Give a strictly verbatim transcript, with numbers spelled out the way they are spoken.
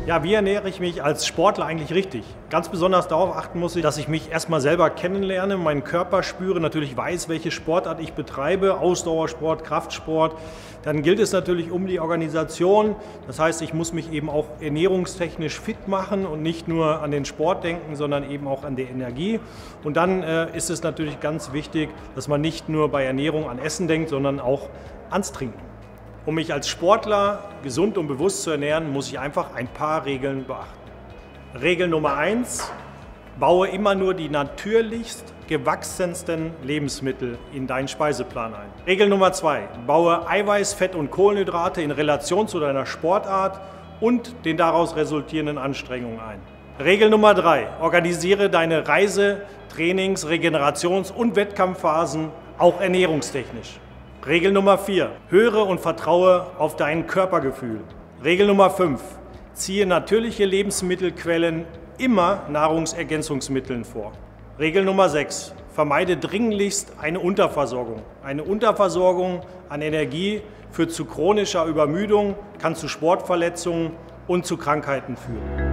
Ja, wie ernähre ich mich als Sportler eigentlich richtig? Ganz besonders darauf achten muss ich, dass ich mich erstmal selber kennenlerne, meinen Körper spüre, natürlich weiß, welche Sportart ich betreibe, Ausdauersport, Kraftsport. Dann gilt es natürlich um die Organisation. Das heißt, ich muss mich eben auch ernährungstechnisch fit machen und nicht nur an den Sport denken, sondern eben auch an die Energie. Und dann äh, ist es natürlich ganz wichtig, dass man nicht nur bei Ernährung an Essen denkt, sondern auch ans Trinken. Um mich als Sportler gesund und bewusst zu ernähren, muss ich einfach ein paar Regeln beachten. Regel Nummer eins: Baue immer nur die natürlichst gewachsensten Lebensmittel in deinen Speiseplan ein. Regel Nummer zwei: Baue Eiweiß, Fett und Kohlenhydrate in Relation zu deiner Sportart und den daraus resultierenden Anstrengungen ein. Regel Nummer drei: Organisiere deine Reise-, Trainings-, Regenerations- und Wettkampfphasen auch ernährungstechnisch. Regel Nummer vier: Höre und vertraue auf dein Körpergefühl. Regel Nummer fünf: Ziehe natürliche Lebensmittelquellen immer Nahrungsergänzungsmitteln vor. Regel Nummer sechs: Vermeide dringlichst eine Unterversorgung. Eine Unterversorgung an Energie führt zu chronischer Übermüdung, kann zu Sportverletzungen und zu Krankheiten führen.